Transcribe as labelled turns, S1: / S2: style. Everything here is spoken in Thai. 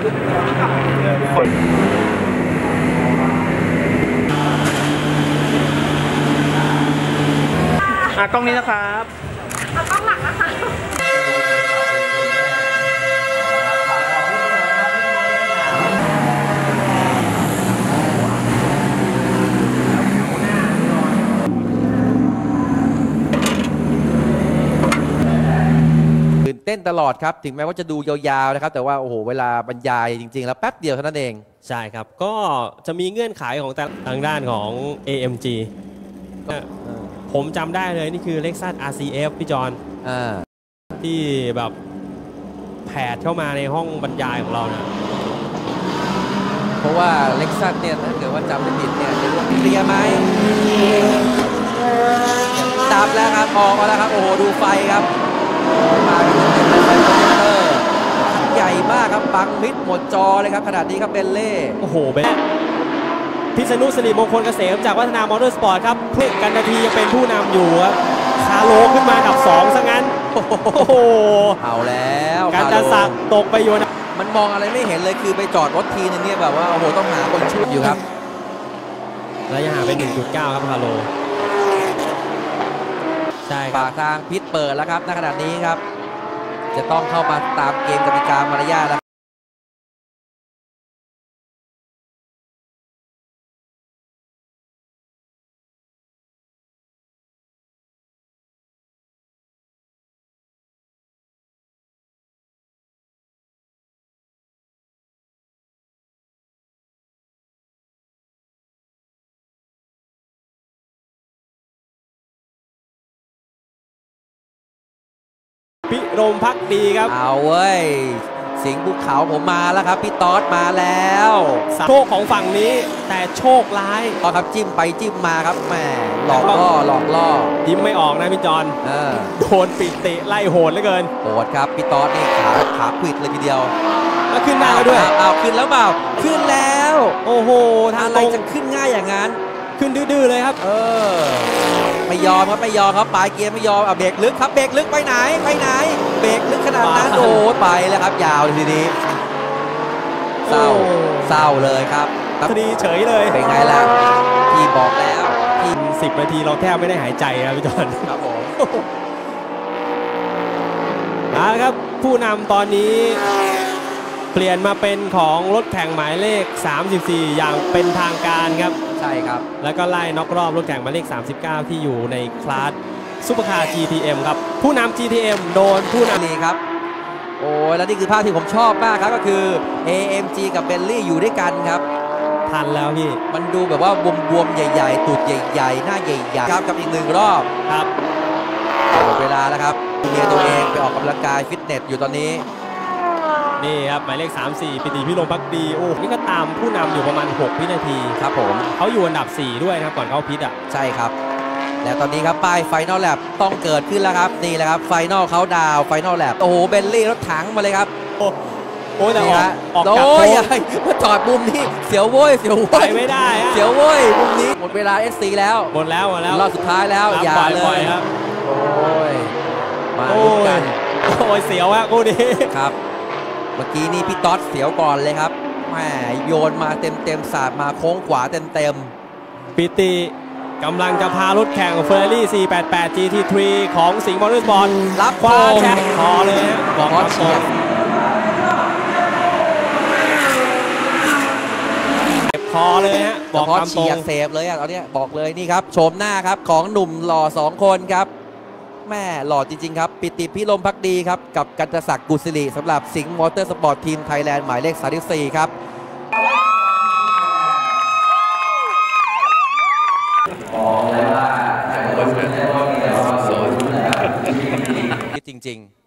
S1: กล้องนี้นะครับ
S2: กล้องหลักนะคะ
S3: ตื่นเต้นตลอดครับถึงแม้ว่าจะดูยาวๆนะครับแต่ว่าโอ้โหเวลาบรรยายจริงๆแล้วแป๊บเดียวเท่านั้นเอง
S4: ใช่ครับก็จะมีเงื่อนไขของทางด้านของ AMG ผมจำได้เลยนี่คือ Lexus RCF พี่จอนที่แบบแผดเข้ามาในห้องบรรยายของเรานะ
S3: เพราะว่า Lexus เนี่ยถ้าเกิดว่าจำไม่ผิดเนี่ยจะเรื่องเคลียร์ไหมดับแล้วครับออกมาแล้วครับโอ้โหดูไฟครับมาเป็นไฟโปรเจคเตอร์ใหญ่มากครับบังมิดหมดจอเลยครับขนาดนี้ครับเบลเล่
S4: โอ้โหเบลพิษณุสิริมงคลเกษมจากวัฒนามอเตอร์สปอร์ตครับเพื่อกันนาทียังเป็นผู้นำอยู่ครับคาโลขึ้นมาอันดับ2ซะงั้นโอ้โห
S3: เอาแล้ว
S4: การจะสักตกไปอยู่นะ
S3: มันมองอะไรไม่เห็นเลยคือไปจอดรถทีนึงเนี่ยแบบว่าโอ้โหต้องหาคนช่วยอยู่ครับ
S4: ระยะห่างเป็น 1.9 ครับคาโลใช่ครับ
S3: ปากทางพิษเปิดแล้วครับณขณะนี้ครับจะต้องเข้ามาตามเกมกติกามารยาทแล้ว
S4: พิรมภักดีครับ
S3: เอาเว้ยสิงห์ภูเขาผมมาแล้วครับพี่ต๊อดมาแล้ว
S4: โชคของฝั่งนี้แต่โชคร้าย
S3: ครับจิ้มไปจิ้มมาครับแหมหลอกล่อ
S4: ยิ้มไม่ออกนะพี่จอนโดนปิดเตะไล่โหดเหลือเกิน
S3: โหดครับพี่ต๊อดนี่ขาขวิดเลยทีเดียว
S4: แล้วขึ้นหน้าแล้วด้วย
S3: ขึ้นแล้วเปล่าขึ้นแล้ว
S4: โอ้โหทาง
S3: อะไรจะขึ้นง่ายอย่างนั้น
S4: ขึ้นดื้อเลยครับ
S3: ไม่ยอมครับไม่ยอมครับปลายเกียร์ไม่ยอมเบรกลึกครับเบรกลึกไปไหนเบรกลึกขนาดนั้นโอ้ไปแล้วครับยาวทีนี้เศร้าเลยครับ
S4: ทีนี้เฉยเลย
S3: เป็นไงล่ะพี่บอกแล้ว
S4: พี่10 นาทีเราแทบไม่ได้หายใจนะพี่จอน
S3: ครับผม
S4: นะครับผู้นำตอนนี้เปลี่ยนมาเป็นของรถแข่งหมายเลข34อย่างเป็นทางการครับ
S3: ใช่ครับ
S4: แล้วก็ไล่น็อกรอบรถแข่งหมายเลข39ที่อยู่ในคลาสซุปเปอร์คาร์ GTM ครับผู้นำ GTM โดนผู้นำ
S3: นี่ครับโอ้แล้วนี่คือภาพที่ผมชอบมากครับก็คือ AMG กับเบลลี่อยู่ด้วยกันครับ
S4: ทันแล้วพี่
S3: มันดูแบบว่าบวมๆใหญ่ๆตูดใหญ่ๆหน้าใหญ่ๆครับกับอีก1 รอบ
S4: ครับ
S3: หมดเวลาแล้วครับเมียตัวเองไปออกกำลังกายฟิตเนสอยู่ตอนนี้
S4: นี่ครับหมายเลข34ปิติพิรมภักดีโอ้นี่ก็ตามผู้นำอยู่ประมาณ6 วินาที
S3: ครับผม
S4: เขาอยู่อันดับ4ด้วยครับก่อนเข้าพิษ
S3: ใช่ครับและตอนนี้ครับป้ายไฟนอลแลบต้องเกิดขึ้นแล้วครับนี่แหละครับไฟนอลเขาดาวไฟนอลแลบโอ้โหเบลลี่รถถังมาเลยครับ
S4: โอ้แต่ออก
S3: จากโอ้ยมาจอดมุมนี้เสียวโว้ย
S4: ไปไม่ได้
S3: เสียวโว้ยมุมนี้หมดเวลา SC แล้ว
S4: หมดแล้ว
S3: รอบสุดท้ายแล้วอย่าเลย
S4: ครับ
S3: โอ้ยมาดูกัน
S4: โอ้ยเสียวอะกูดี
S3: ครับเมื่อกี้นี่พี่ต๊อดเสียวก่อนเลยครับแหมโยนมาเต็มสาดมาโค้งขวาเต็ม
S4: ปิติกำลังจะพารถแข่ง Ferrari 488 GT3 ของสิงห์มอเตอร์สปอร์ต
S3: รับ
S4: คว้าแชมป์คอเลยฮะบอกคอเก็บคอเลยฮะ
S3: บอกคอเฉียดเซฟเลยอ่ะตอนนี้บอกเลยนี่ครับโฉมหน้าครับของหนุ่มหล่อ2 คนครับแม่หล่อจริงๆครับปิติพิรมภักดีครับกับกันตศักดิ์กุศลิสำหรับสิงห์มอเตอร์สปอร์ตทีมไทยแลนด์หมายเลข34ครับบอกเลยว่าจริงๆ